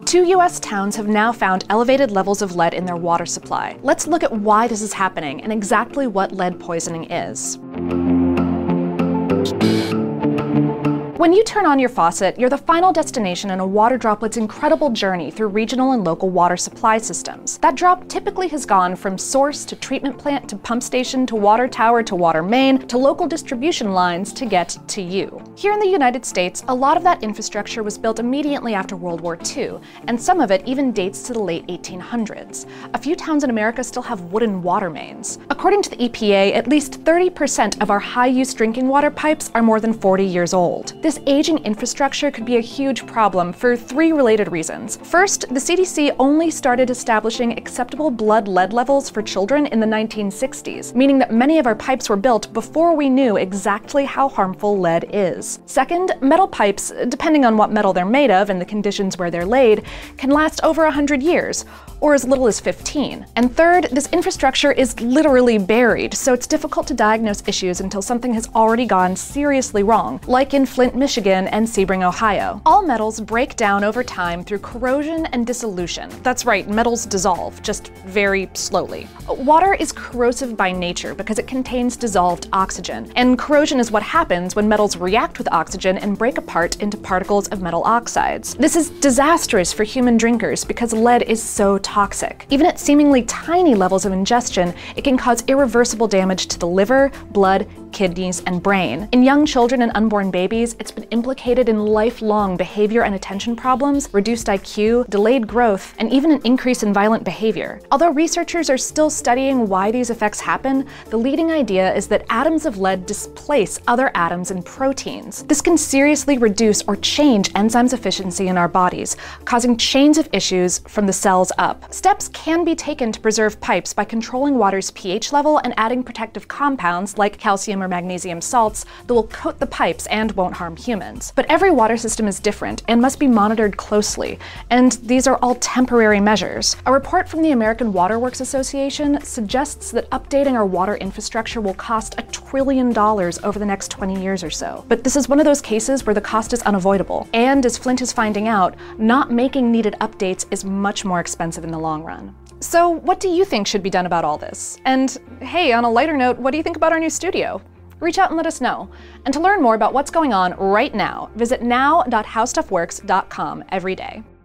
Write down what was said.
2 US towns have now found elevated levels of lead in their water supply. Let's look at why this is happening and exactly what lead poisoning is. When you turn on your faucet, you're the final destination in a water droplet's incredible journey through regional and local water supply systems. That drop typically has gone from source to treatment plant to pump station to water tower to water main to local distribution lines to get to you. Here in the United States, a lot of that infrastructure was built immediately after World War II, and some of it even dates to the late 1800s. A few towns in America still have wooden water mains. According to the EPA, at least 30% of our high-use drinking water pipes are more than 40 years old. This aging infrastructure could be a huge problem for 3 related reasons. First, the CDC only started establishing acceptable blood lead levels for children in the 1960s, meaning that many of our pipes were built before we knew exactly how harmful lead is. Second, metal pipes, depending on what metal they're made of and the conditions where they're laid, can last over 100 years, or as little as 15. And third, this infrastructure is literally buried, so it's difficult to diagnose issues until something has already gone seriously wrong, like in Flint, Michigan, and Sebring, Ohio. All metals break down over time through corrosion and dissolution. That's right, metals dissolve, just very slowly. Water is corrosive by nature because it contains dissolved oxygen, and corrosion is what happens when metals react with oxygen and break apart into particles of metal oxides. This is disastrous for human drinkers because lead is so toxic. Even at seemingly tiny levels of ingestion, it can cause irreversible damage to the liver, blood, kidneys, and brain. In young children and unborn babies, it's been implicated in lifelong behavior and attention problems, reduced IQ, delayed growth, and even an increase in violent behavior. Although researchers are still studying why these effects happen, the leading idea is that atoms of lead displace other atoms in proteins. This can seriously reduce or change enzymes' efficiency in our bodies, causing chains of issues from the cells up. Steps can be taken to preserve pipes by controlling water's pH level and adding protective compounds like calcium or magnesium salts that will coat the pipes and won't harm humans. But every water system is different and must be monitored closely, and these are all temporary measures. A report from the American Water Works Association suggests that updating our water infrastructure will cost $1 trillion over the next 20 years or so. But this is one of those cases where the cost is unavoidable, and as Flint is finding out, not making needed updates is much more expensive in the long run. So what do you think should be done about all this? And hey, on a lighter note, what do you think about our new studio? Reach out and let us know. And to learn more about what's going on right now, visit now.howstuffworks.com every day.